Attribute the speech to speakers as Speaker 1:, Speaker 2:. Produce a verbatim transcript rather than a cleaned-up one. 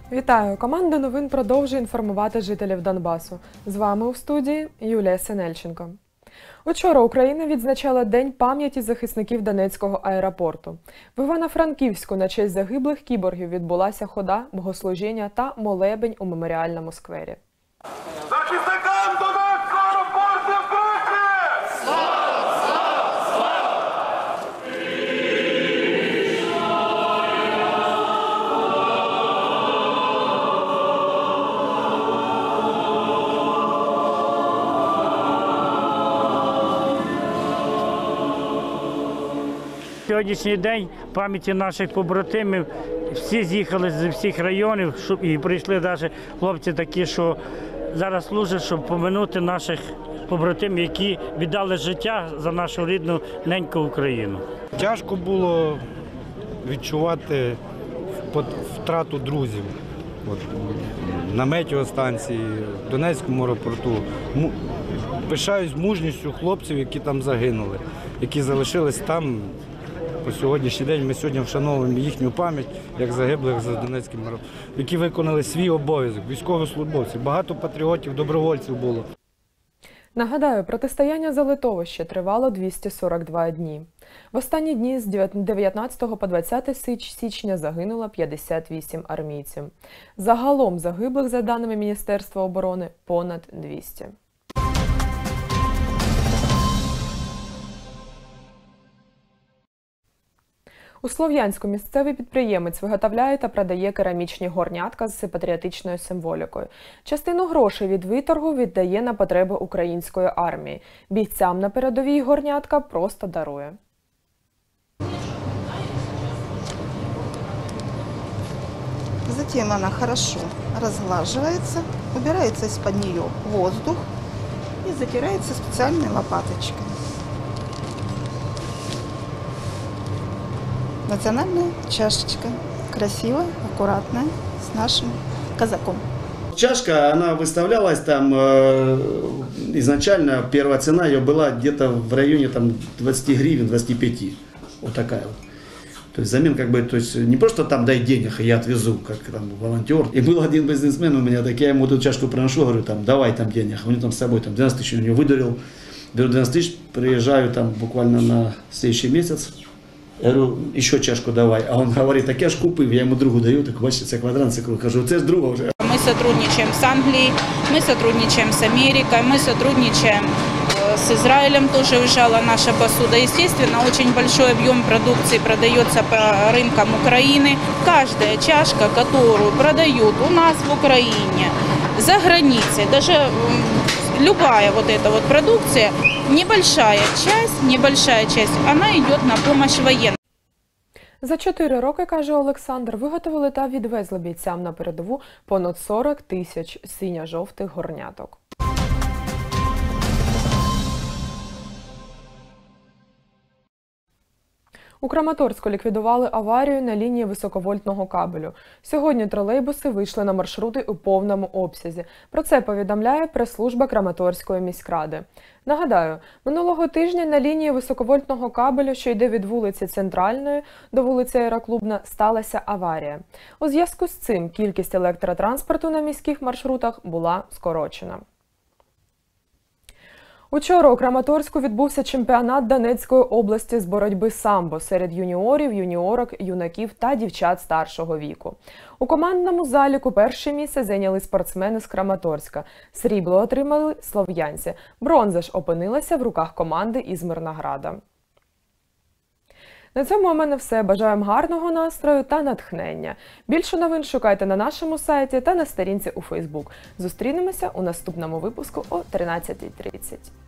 Speaker 1: Вітаю! Команда новин продовжує інформувати жителів Донбасу. З вами у студії Юлія Синельченко. Учора Україна відзначала День пам'яті захисників Донецького аеропорту. В Івано-Франківську на честь загиблих кіборгів відбулася хода, богослужіння та молебень у меморіальному сквері.
Speaker 2: Захисникам Донецького аеропорту вкручі! Слава! Слава! Слава!
Speaker 3: Сьогоднішній день пам'яті наших побратимів, всі з'їхали з всіх районів щоб, і прийшли навіть хлопці такі, що зараз служать, щоб поминути наших побратимів, які віддали життя за нашу рідну неньку Україну.
Speaker 4: Тяжко було відчувати втрату друзів. От, на метеостанції, в Донецькому аеропорту. Пишаюсь мужністю хлопців, які там загинули, які залишились там. По сьогоднішній день ми сьогодні вшановуємо їхню пам'ять, як загиблих за Донецьким аеропортом, які виконали свій обов'язок, військовослужбовці. Багато патріотів, добровольців було.
Speaker 1: Нагадаю, протистояння за литовище тривало двісті сорок два дні. В останні дні з дев'ятнадцятого по двадцяте січня загинуло п'ятдесят вісім армійців. Загалом загиблих, за даними Міністерства оборони, понад двісті. У Слов'янську місцевий підприємець виготовляє та продає керамічні горнятка з патріотичною символікою. Частину грошей від виторгу віддає на потреби української армії. Бійцям на передовій горнятка просто дарує.
Speaker 5: Затем она хорошо разглаживается, убирается из-под нее воздух и затирается специальной лопаточкой. Национальная чашечка. Красивая, аккуратная, с нашим казаком.
Speaker 6: Чашка, она выставлялась там, э, изначально первая цена ее была где-то в районе там, двадцати гривен, двадцати пяти. Вот такая вот. То есть взамен как бы, то есть не просто там дай денег, и я отвезу, как там волонтер. И был один бизнесмен у меня, так я ему эту чашку приношу, говорю, там, давай там денег. У него там с собой там двенадцать тысяч у него выдарил. Беру двенадцать тысяч, приезжаю там буквально на следующий месяц. Я говорю, еще чашку давай. А он говорит, так я ж купив, я ему другу даю, так бачите, це квадрант, це круг. Кажу, це ж друга вже.
Speaker 7: Мы сотрудничаем с Англией, мы сотрудничаем с Америкой, мы сотрудничаем с Израилем, тоже уезжала наша посуда. Естественно, очень большой объем продукции продается по рынкам Украины. Каждая чашка, которую продают у нас в Украине, за границей, даже любая вот эта вот продукция, небольшая часть, небольшая часть, она идет на помощь военным.
Speaker 1: За чотири роки, каже Олександр, виготовили та відвезли бійцям на передову понад сорок тисяч синьо-жовтих горняток. У Краматорську ліквідували аварію на лінії високовольтного кабелю. Сьогодні тролейбуси вийшли на маршрути у повному обсязі. Про це повідомляє прес-служба Краматорської міськради. Нагадаю, минулого тижня на лінії високовольтного кабелю, що йде від вулиці Центральної до вулиці Аероклубна, сталася аварія. У зв'язку з цим кількість електротранспорту на міських маршрутах була скорочена. Учора у Краматорську відбувся чемпіонат Донецької області з боротьби самбо серед юніорів, юніорок, юнаків та дівчат старшого віку. У командному заліку перше місце зайняли спортсмени з Краматорська. Срібло отримали слов'янці. Бронза ж опинилася в руках команди із Мирнограда. На цьому у мене все. Бажаємо гарного настрою та натхнення. Більше новин шукайте на нашому сайті та на сторінці у Фейсбук. Зустрінемося у наступному випуску о тринадцятій тридцять.